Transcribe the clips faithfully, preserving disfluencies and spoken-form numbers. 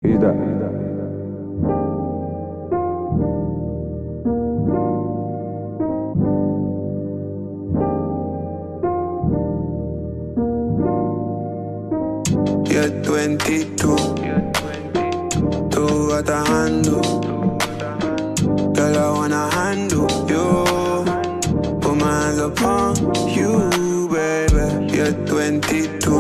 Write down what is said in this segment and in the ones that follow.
Who's that? You're twenty-two, two at the handle. Girl, I wanna handle you. Put my hands upon you, baby. You're twenty-two,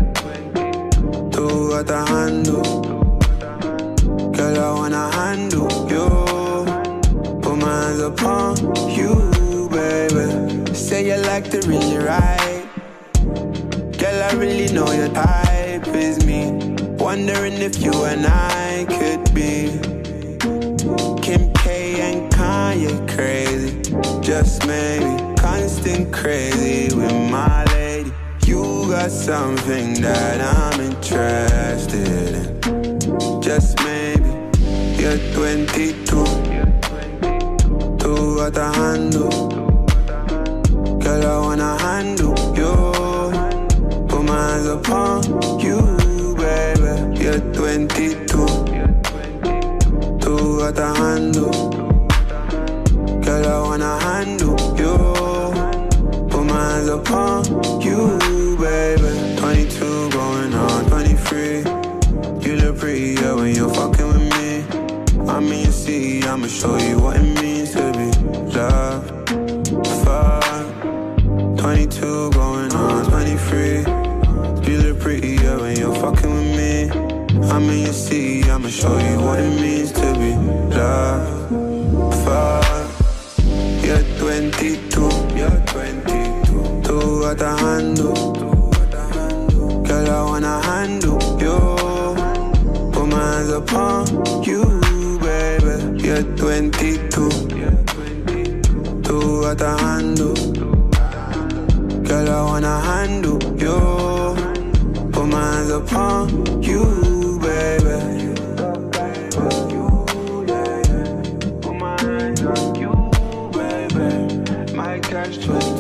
two at the handle. Girl, I wanna handle you. Put my hands upon you, baby. Say you like to really ride. Girl, I really know your type is me. Wondering if you and I could be Kim K and Kanye crazy. Just maybe constant crazy with my lady. You got something that I'm interested in. Just maybe. You're twenty-two, two at the handle. Girl, I wanna handle you. Put my hands upon you, baby. You're twenty-two, two at the handle. Girl, I wanna handle you. Put my hands upon you, baby. twenty-two going on twenty-three. You look prettier when you're fucking with me. I mean, you see, I'ma show you what it means to be loved. Fuck. twenty-two going on twenty-three. You look prettier when you're fucking with me. I mean, you see, I'ma show you what it means to be loved. Fuck. You're twenty-two, you're twenty-two, two at the handle. Girl, I wanna handle you. Put my hands upon you, baby. You're twenty-two, two at the handle. Girl, I wanna handle you. Put my hands upon you, baby. Put my hands on you, baby. My catch twenty.